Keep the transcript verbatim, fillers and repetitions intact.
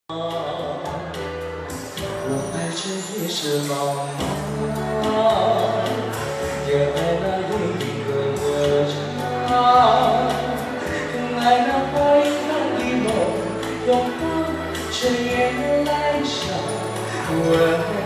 我爱这一世茫茫，也爱那一个乐章，更爱那花一般的梦，拥抱着夜来香。